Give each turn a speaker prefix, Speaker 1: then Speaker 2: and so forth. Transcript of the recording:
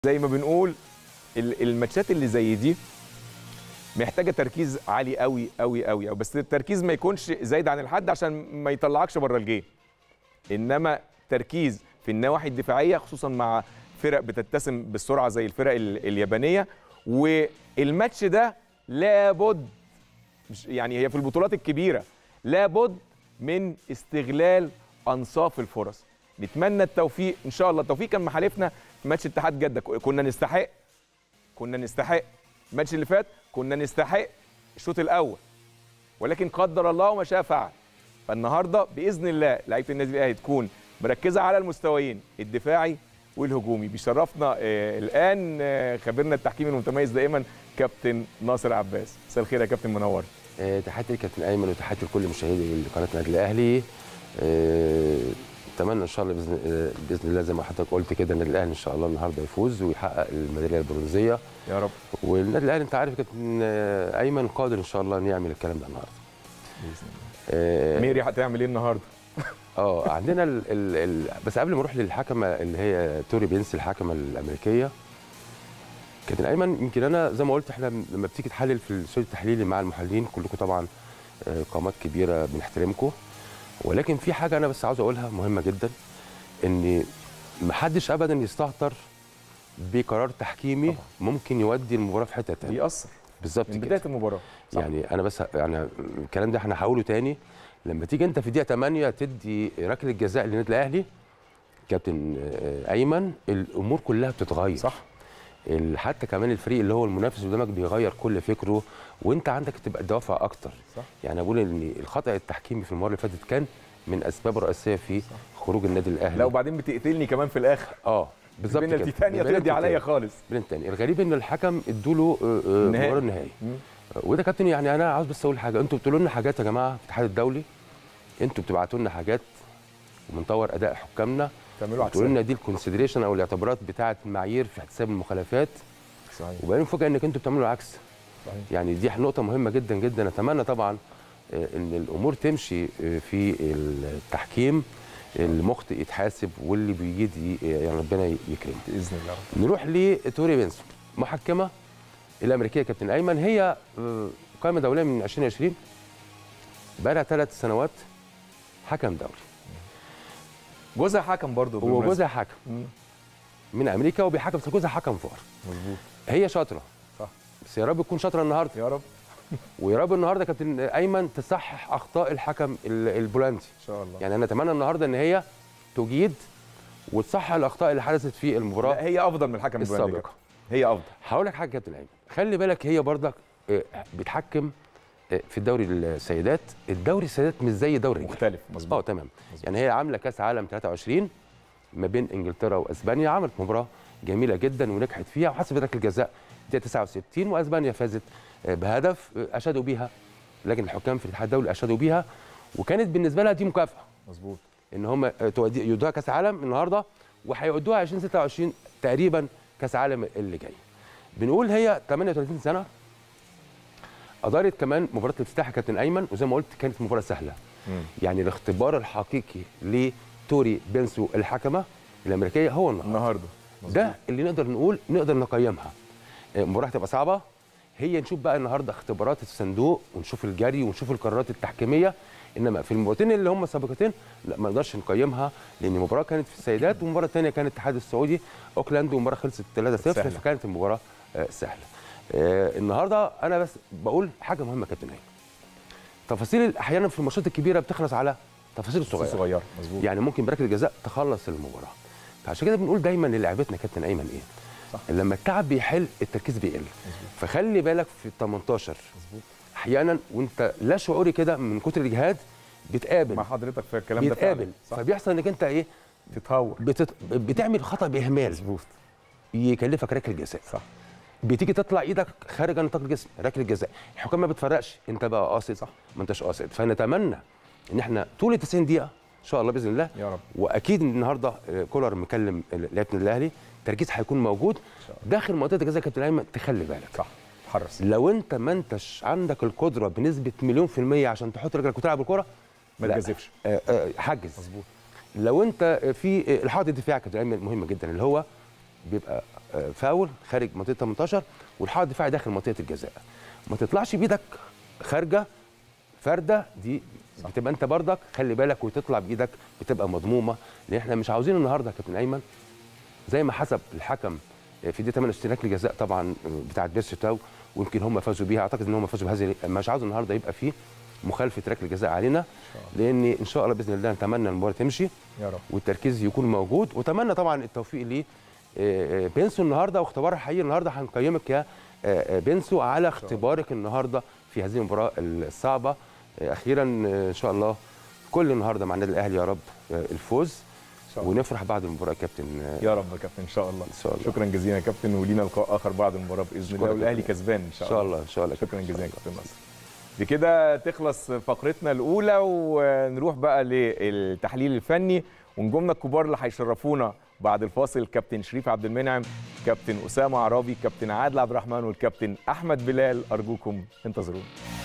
Speaker 1: زي ما بنقول الماتشات اللي زي دي محتاجه تركيز عالي قوي قوي قوي، بس التركيز ما يكونش زايد عن الحد عشان ما يطلعكش بره الجيم، انما تركيز في النواحي الدفاعيه خصوصا مع فرق بتتسم بالسرعه زي الفرق اليابانيه. والماتش ده لابد، مش يعني هي في البطولات الكبيره لابد من استغلال انصاف الفرص. نتمنى التوفيق ان شاء الله. التوفيق كان محالفنا في ماتش اتحاد جده، كنا نستحق الماتش اللي فات، كنا نستحق الشوط الاول، ولكن قدر الله وما شاء فعل. فالنهارده باذن الله لعيبه النادي الاهلي تكون مركزه على المستويين الدفاعي والهجومي. بيشرفنا الان خبيرنا التحكيمي المتميز دائما كابتن ناصر عباس. مساء الخير يا كابتن، منور.
Speaker 2: تحياتي لكابتن ايمن وتحياتي لكل مشاهدي قناه النادي الاهلي. اتمنى ان شاء الله باذن الله زي ما حضرتك قلت كده النادي الاهلي ان شاء الله النهارده يفوز ويحقق الميداليه البرونزيه
Speaker 1: يا رب.
Speaker 2: والنادي الاهلي انت عارف كابتن ايمن قادر ان شاء الله ان يعمل الكلام ده النهارده
Speaker 1: باذن الله. ميري هتعمل ايه النهارده؟
Speaker 2: عندنا بس قبل ما اروح للحكمه اللي هي توري بينس الحكمه الامريكيه، كابتن ايمن يمكن انا زي ما قلت احنا لما بتيجي تحلل في الاستوديو التحليلي مع المحللين كلكم طبعا قامات كبيره بنحترمكم، ولكن في حاجه انا بس عاوز اقولها مهمه جدا، ان ما حدش ابدا يستهتر بقرار تحكيمي طبعا. ممكن يودي المباراه في حته ثانيه،
Speaker 1: بيأثر
Speaker 2: بالظبط
Speaker 1: من بدايه المباراه.
Speaker 2: يعني انا بس يعني الكلام ده احنا هقوله تاني، لما تيجي انت في دقيقه 8 تدي ركله جزاء للنادي الاهلي كابتن ايمن الامور كلها بتتغير
Speaker 1: صح.
Speaker 2: حتى كمان الفريق اللي هو المنافس قدامك بيغير كل فكره وانت عندك تبقى دوافع اكتر صح. يعني اقول ان الخطا التحكيمي في المباراه اللي فاتت كان من اسباب رئيسيه في صح. خروج النادي الاهلي.
Speaker 1: لا وبعدين بتقتلني كمان في الاخر.
Speaker 2: بالظبط كده.
Speaker 1: بنالتي ثانيه تقضي عليا خالص.
Speaker 2: بنالتي ثانيه. الغريب ان الحكم ادوا له مباراه النهائي. وده كابتن يعني انا عاوز بس اقول حاجه، انتوا بتقولوا لنا حاجات يا جماعه في الاتحاد الدولي، انتوا بتبعتوا لنا حاجات وبنطور اداء حكامنا، بتقولوا لنا دي الكونسيدريشن او الاعتبارات بتاعه المعايير في احتساب المخالفات صحيح، وبعدين مفاجاه انك انتوا بتعملوا العكس صحيح. يعني دي نقطه مهمه جدا جدا. اتمنى طبعا ان الامور تمشي في التحكيم، المخطئ يتحاسب واللي بيجي يعني ربنا يكرمه
Speaker 1: باذن الله.
Speaker 2: نروح لتوري بينس محكمه الامريكيه كابتن ايمن، هي قائمه دوليه من 2020 بقى لها 3 سنوات حكم دولي.
Speaker 1: جوزها حكم برضه،
Speaker 2: هو جوزها حكم من امريكا وبيحكم، بس جوزها حكم فار.
Speaker 1: مظبوط.
Speaker 2: هي شاطره
Speaker 1: صح،
Speaker 2: بس يا رب تكون شاطره النهارده
Speaker 1: يا رب.
Speaker 2: ويا رب النهارده كابتن ايمن تصحح اخطاء الحكم البولندي ان
Speaker 1: شاء الله.
Speaker 2: يعني انا اتمنى النهارده ان هي تجيد وتصحح الاخطاء اللي حدثت في المباراه.
Speaker 1: لا هي افضل من الحكم
Speaker 2: السابقه،
Speaker 1: هي افضل.
Speaker 2: هقول لك حاجه كابتن ايمن، خلي بالك هي برضك بتحكم في الدوري السيدات، الدوري السيدات مش زي دوري
Speaker 1: مختلف. مظبوط.
Speaker 2: تمام. يعني هي عامله كاس عالم 23 ما بين انجلترا واسبانيا، عملت مباراه جميله جدا ونجحت فيها وحسبت ركله جزاء 69 واسبانيا فازت بهدف اشادوا بيها لكن الحكام في الاتحاد الدولي اشادوا بيها، وكانت بالنسبه لها دي مكافاه.
Speaker 1: مظبوط. ان
Speaker 2: هم يودوها كاس عالم النهارده وهيودوها 2026 تقريبا كاس عالم اللي جاي. بنقول هي 38 سنه، ادارت كمان مباراه الافتتاح كابتن ايمن، وزي ما قلت كانت مباراه سهله. يعني الاختبار الحقيقي لتوري بينسو الحكمه الامريكيه هو النهارده. ده اللي نقدر نقول نقدر نقيمها. المباراه هتبقى صعبه، هي نشوف بقى النهارده اختبارات الصندوق ونشوف الجري ونشوف القرارات التحكيميه، انما في المباراتين اللي هم السابقتين لا ما نقدرش نقيمها، لان المباراه كانت في السيدات والمباراه الثانيه كانت الاتحاد السعودي اوكلاند والمباراه خلصت 3-0 فكانت المباراه سهله. النهارده انا بس بقول حاجه مهمه كابتن ايمن، تفاصيل احيانا في الماتشات الكبيره بتخلص على تفاصيل صغيره.
Speaker 1: مظبوط.
Speaker 2: يعني ممكن بركله جزاء تخلص المباراه، فعشان كده بنقول دايما للاعبتنا كابتن ايمن ايه صح. لما التعب بيحل التركيز بيقل. فخلي بالك في ال 18 مظبوط احيانا وانت لا شعوري كده من كتر الاجهاد بتقابل
Speaker 1: مع حضرتك في الكلام ده
Speaker 2: بتقابل فبيحصل انك انت ايه
Speaker 1: تتهور
Speaker 2: بتعمل خطا باهمال
Speaker 1: مظبوط
Speaker 2: يكلفك ركله جزاء
Speaker 1: صح.
Speaker 2: بتيجي تطلع ايدك خارج نطاق الجسم ركله جزاء، الحكام ما بتفرقش انت بقى قاصد صح ما انتش قاصد. فنتمنى ان احنا طول 90 دقيقه ان شاء الله باذن الله
Speaker 1: يا رب.
Speaker 2: واكيد النهارده كولر مكلم لعيبه الاهلي، التركيز هيكون موجود داخل منطقه الجزاء كابتن ايمن، تخلي بالك
Speaker 1: صح حرص.
Speaker 2: لو انت ما انتش عندك القدره بنسبه 100% عشان تحط رجلك وتلعب الكوره
Speaker 1: ما تجازفش
Speaker 2: حجز
Speaker 1: مظبوط.
Speaker 2: لو انت في الحائط الدفاعي كابتن ايمن مهم جدا اللي هو بيبقى فاول خارج منطقه 18 والحائط الدفاعي داخل منطقه الجزاء. ما تطلعش بايدك خارجه فرده، دي بتبقى انت بردك خلي بالك، وتطلع بايدك بتبقى مضمومه، لان احنا مش عاوزين النهارده يا كابتن ايمن زي ما حسب الحكم في دي 68 ركله جزاء طبعا بتاعت بيرسي تاو، ويمكن هم فازوا بيها، اعتقد ان هم فازوا بهذه، مش عاوز النهارده يبقى فيه مخالفه ركله جزاء علينا، لان ان شاء الله باذن الله نتمنى المباراه تمشي
Speaker 1: يا رب،
Speaker 2: والتركيز يكون موجود، واتمنى طبعا التوفيق ليه بنسو النهارده. واختبار الحقيقي النهارده هنقيمك يا بنسو على اختبارك النهارده في هذه المباراه الصعبه. اخيرا ان شاء الله كل النهارده مع النادي الاهلي يا رب الفوز، ونفرح بعد المباراه يا كابتن.
Speaker 1: يا رب يا كابتن ان شاء الله.
Speaker 2: ان شاء الله.
Speaker 1: شكرا جزيلا يا كابتن، ولينا لقاء اخر بعد المباراه باذن الله، والاهلي كسبان ان شاء الله.
Speaker 2: ان شاء الله.
Speaker 1: شكرا جزيلا يا كابتن نصر. بكده تخلص فقرتنا الاولى، ونروح بقى للتحليل الفني ونجومنا الكبار اللي هيشرفونا بعد الفاصل، كابتن شريف عبد المنعم، كابتن اسامه عرابي، كابتن عادل عبد الرحمن، والكابتن احمد بلال. ارجوكم انتظرونا.